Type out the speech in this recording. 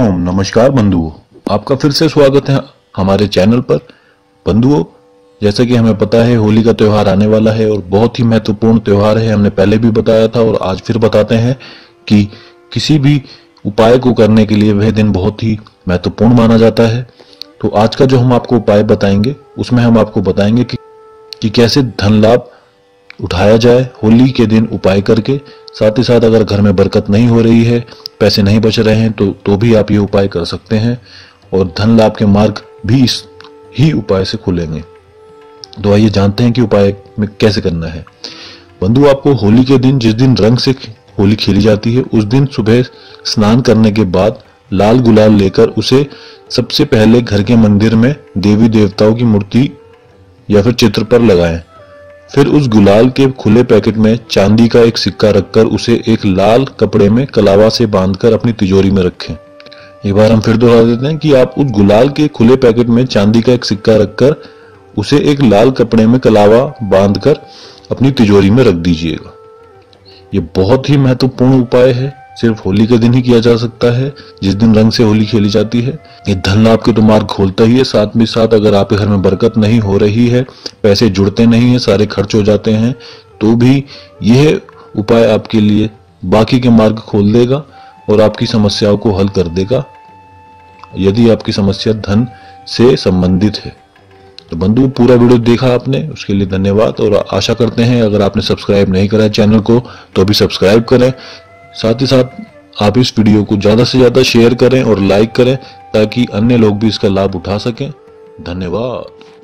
हरिओम। नमस्कार बंधुओं, आपका फिर से स्वागत है हमारे चैनल पर। बंधुओं, जैसा कि हमें पता है होली का त्यौहार आने वाला है और बहुत ही महत्वपूर्ण त्यौहार है। हमने पहले भी बताया था और आज फिर बताते हैं कि किसी भी उपाय को करने के लिए वह दिन बहुत ही महत्वपूर्ण माना जाता है। तो आज का जो हम आपको उपाय बताएंगे उसमें हम आपको बताएंगे कि कैसे धन लाभ उठाया जाए होली के दिन उपाय करके। साथ ही साथ अगर घर में बरकत नहीं हो रही है, पैसे नहीं बच रहे हैं तो भी आप ये उपाय कर सकते हैं और धन लाभ के मार्ग भी इस ही उपाय से खुलेंगे। तो आइए जानते हैं कि उपाय में कैसे करना है। बंधु, आपको होली के दिन, जिस दिन रंग से होली खेली जाती है, उस दिन सुबह स्नान करने के बाद लाल गुलाल लेकर उसे सबसे पहले घर के मंदिर में देवी देवताओं की मूर्ति या फिर चित्र पर लगाएं। फिर उस गुलाल के खुले पैकेट में चांदी का एक सिक्का रखकर उसे एक लाल कपड़े में कलावा से बांधकर अपनी तिजोरी में रखें। एक बार हम फिर दोहरा देते हैं कि आप उस गुलाल के खुले पैकेट में चांदी का एक सिक्का रखकर उसे एक लाल कपड़े में कलावा बांधकर अपनी तिजोरी में रख दीजिएगा। ये बहुत ही महत्वपूर्ण उपाय है, सिर्फ होली के दिन ही किया जा सकता है, जिस दिन रंग से होली खेली जाती है। ये धन लाभ के तो मार्ग खोलता ही है, साथ में साथ अगर आपके घर में बरकत नहीं हो रही है, पैसे जुड़ते नहीं है, सारे खर्च हो जाते हैं, तो भी यह उपाय आपके लिए बाकी के मार्ग खोल देगा और आपकी समस्याओं को हल कर देगा, यदि आपकी समस्या धन से संबंधित है। तो बंधु, पूरा वीडियो देखा आपने, उसके लिए धन्यवाद। और आशा करते हैं अगर आपने सब्सक्राइब नहीं करा है चैनल को तो अभी सब्सक्राइब करें। साथ ही साथ आप इस वीडियो को ज्यादा से ज्यादा शेयर करें और लाइक करें ताकि अन्य लोग भी इसका लाभ उठा सकें। धन्यवाद।